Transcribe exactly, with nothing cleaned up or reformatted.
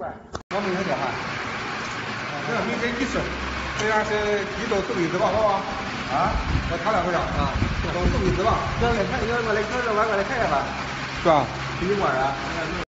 我没有电话。 这样明天你是，这样是一周送一次吧，好吧？啊，我看两回了啊，都送一次吧。 要来看，要过来看着玩过来看看吧。 是吧？ 宾馆啊。